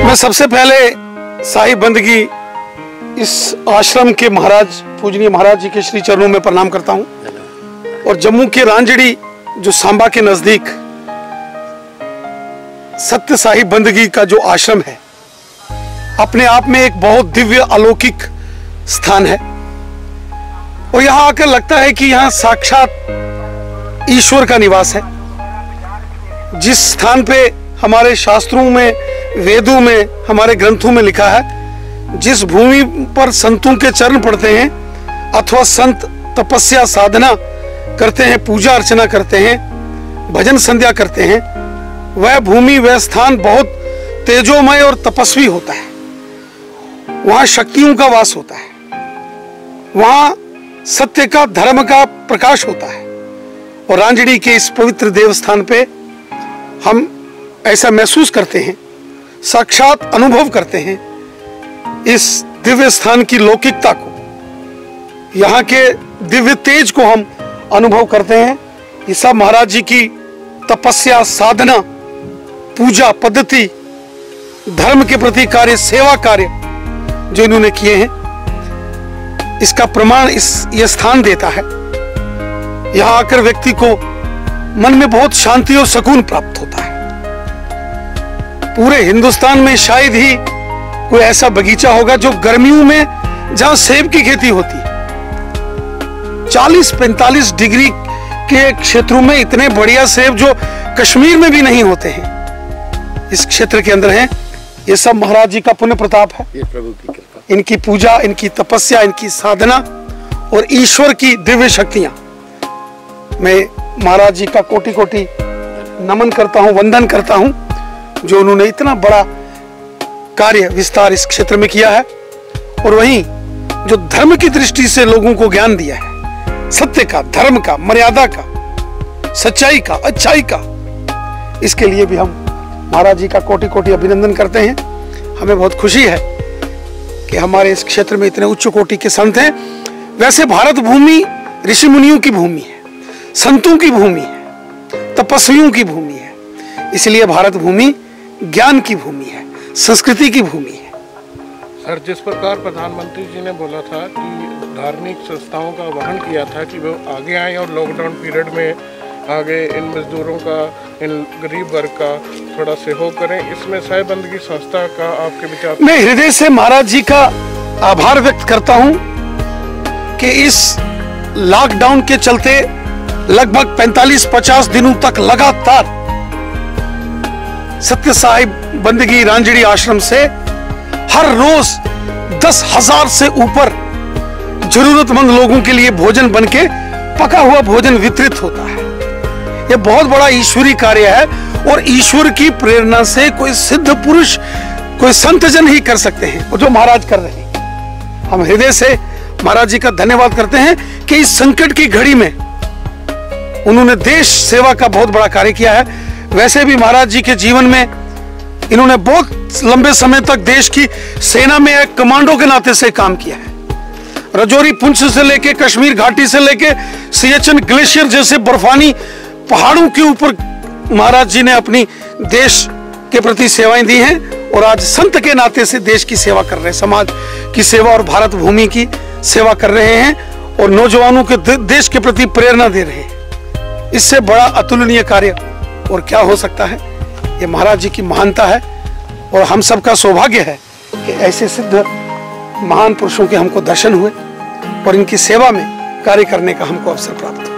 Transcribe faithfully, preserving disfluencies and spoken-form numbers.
मैं सबसे पहले साहिब बंदगी इस आश्रम के महाराज पूजनीय महाराज जी के श्री चरणों में प्रणाम करता हूं। और जम्मू के रांजड़ी जो सांबा के नजदीक सत्य साहिब बंदगी का जो आश्रम है, अपने आप में एक बहुत दिव्य अलौकिक स्थान है। और यहां आकर लगता है कि यहां साक्षात ईश्वर का निवास है। जिस स्थान पे हमारे शास्त्रों में, वेदों में, हमारे ग्रंथों में लिखा है, जिस भूमि पर संतों के चरण पड़ते हैं अथवा संत तपस्या साधना करते हैं, पूजा अर्चना करते हैं, भजन संध्या करते हैं, वह भूमि, वह स्थान बहुत तेजोमय और तपस्वी होता है। वहां शक्तियों का वास होता है, वहां सत्य का, धर्म का प्रकाश होता है। और रांजड़ी के इस पवित्र देवस्थान पे हम ऐसा महसूस करते हैं, साक्षात अनुभव करते हैं इस दिव्य स्थान की लौकिकता को, यहाँ के दिव्य तेज को हम अनुभव करते हैं। ये सब महाराज जी की तपस्या, साधना, पूजा पद्धति, धर्म के प्रति कार्य, सेवा कार्य जो इन्होंने किए हैं, इसका प्रमाण इस ये स्थान देता है। यहाँ आकर व्यक्ति को मन में बहुत शांति और सुकून प्राप्त होता है। पूरे हिंदुस्तान में शायद ही कोई ऐसा बगीचा होगा जो गर्मियों में, जहां सेब की खेती होती है, चालीस पैंतालीस डिग्री के क्षेत्रों में इतने बढ़िया सेब जो कश्मीर में भी नहीं होते हैं, इस क्षेत्र के अंदर हैं। ये सब महाराज जी का पुण्य प्रताप है, ये प्रभु की कृपा, इनकी पूजा, इनकी तपस्या, इनकी साधना और ईश्वर की दिव्य शक्तियां। मैं महाराज जी का कोटि कोटि नमन करता हूं, वंदन करता हूं, जो उन्होंने इतना बड़ा कार्य विस्तार इस क्षेत्र में किया है। और वहीं जो धर्म की दृष्टि से लोगों को ज्ञान दिया है, सत्य का, धर्म का, मर्यादा का, सच्चाई का, अच्छाई का, इसके लिए भी हम महाराज जी का कोटि कोटि अभिनंदन करते हैं। हमें बहुत खुशी है कि हमारे इस क्षेत्र में इतने उच्च कोटि के संत हैं। वैसे भारत भूमि ऋषि मुनियों की भूमि है, संतों की भूमि है, तपस्वियों की भूमि है, इसलिए भारत भूमि ज्ञान की भूमि है, संस्कृति की भूमि है। सर, जिस प्रकार प्रधानमंत्री जी ने बोला था कि धार्मिक संस्थाओं का आह्वान किया था कि वो आगे आए और लॉकडाउन पीरियड में आगे इन मजदूरों का, इन गरीब वर्ग का थोड़ा सहयोग करें, इसमें साहिब बंदगी संस्था का आपके विचार? मैं हृदय से महाराज जी का आभार व्यक्त करता हूं कि इस लॉकडाउन के चलते लगभग पैंतालीस पचास दिनों तक लगातार सत्य साहिब बंदगी रांजड़ी आश्रम से हर रोज दस हजार से ऊपर जरूरतमंद लोगों के लिए भोजन बनके, पका हुआ भोजन वितरित होता है। यह बहुत बड़ा ईश्वरी कार्य है और ईश्वर की प्रेरणा से कोई सिद्ध पुरुष, कोई संत जन ही कर सकते हैं, और जो महाराज कर रहे हैं। हम हृदय से महाराज जी का धन्यवाद करते हैं कि इस संकट की घड़ी में उन्होंने देश सेवा का बहुत बड़ा कार्य किया है। वैसे भी महाराज जी के जीवन में इन्होंने बहुत लंबे समय तक देश की सेना में एक कमांडो के नाते से काम किया है। रजौरी पुंछ से लेके, कश्मीर घाटी से लेके, सियाचिन ग्लेशियर जैसे बर्फानी पहाड़ों के ऊपर महाराज जी ने अपनी देश के प्रति सेवाएं दी हैं। और आज संत के नाते से देश की सेवा कर रहे हैं, समाज की सेवा और भारत भूमि की सेवा कर रहे हैं, और नौजवानों के देश के प्रति प्रेरणा दे रहे हैं। इससे बड़ा अतुलनीय कार्य और क्या हो सकता है? ये महाराज जी की महानता है, और हम सबका सौभाग्य है कि ऐसे सिद्ध महान पुरुषों के हमको दर्शन हुए और इनकी सेवा में कार्य करने का हमको अवसर प्राप्त हुआ।